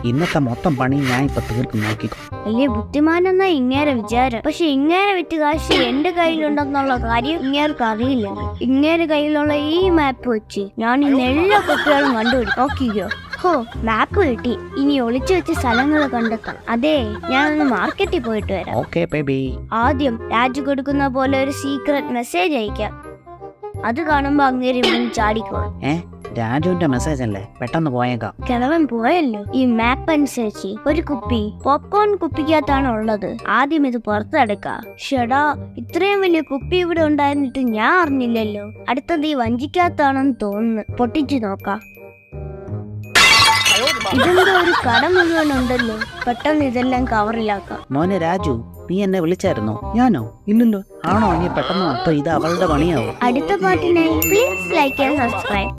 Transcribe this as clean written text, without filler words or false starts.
ഇന്നത്തെ മൊത്തം പണി ഞാൻ ഇപ്പൊ തീർക്കും, നോക്കിക്കോ. വലിയ ബുദ്ധിമാനെന്നാ ഇങ്ങേരെ വിചാരം. പക്ഷെ ഇങ്ങേരെ വിറ്റ് കാശ് എന്റെ കയ്യിലുണ്ടെന്നുള്ള കാര്യം ഇങ്ങേർക്ക് അറിയില്ല. ഇങ്ങേരെ കയ്യിലുള്ള ഈ മാപ്പ് വെച്ച് ഞാൻ ഇന്ന് എല്ലാ കുട്ടികളും കണ്ടുപിടിക്കും, നോക്കിക്കോ. ഹോ, മാപ്പ് കിട്ടി. ഇനി ഒളിച്ചു വെച്ച സ്ഥലങ്ങൾ കണ്ടെത്താം. അതെ, ഞാനൊന്ന് മാർക്കറ്റിൽ പോയിട്ട് വരാം. Okay baby. ആദ്യം രാജു കൊടുക്കുന്ന പോലെ ഒരു സീക്രട്ട് മെസ്സേജ് അയക്കാം. അത് കാണുമ്പോ അങ്ങേര് ചാടിക്കോ. രാജുവിന്റെ മെസ്സേജ് അല്ലേ, പെട്ടെന്ന് പോയേക്കാം. കിളവൻ പോയല്ലോ. ഈ മാപ്പ് അനുസരിച്ച് ഒരു കുപ്പി പോപ്കോൺ കുപ്പിക്കകത്താണ് ഉള്ളത്. ആദ്യം ഇത് പുറത്തെടുക്കാം. ഷെടാ, ഇത്രയും വലിയ കുപ്പി ഇവിടെ ഉണ്ടായിരുന്നിട്ട് ഞാൻ അറിഞ്ഞില്ലല്ലോ. അടുത്തത് ഈ വഞ്ചിക്കകത്താണെന്ന് തോന്നുന്നു. പൊട്ടിച്ചു നോക്കാം. ഇതെന്തോ ഒരു കട മുഴുവൻ ഉണ്ടല്ലോ. പെട്ടെന്ന് ഇതെല്ലാം കവറിലാക്കാം. മോനെ രാജു, നീ എന്നെ വിളിച്ചായിരുന്നോ? ഞാനോ? ഇല്ലല്ലോ. ആണോ? നീ പെട്ടെന്ന്. അപ്പൊ ഇത് അവളുടെ പണിയാവും. അടുത്ത പാട്ടിനായി പ്ലീസ് ലൈക്ക് ആൻഡ് സബ്സ്ക്രൈബ്.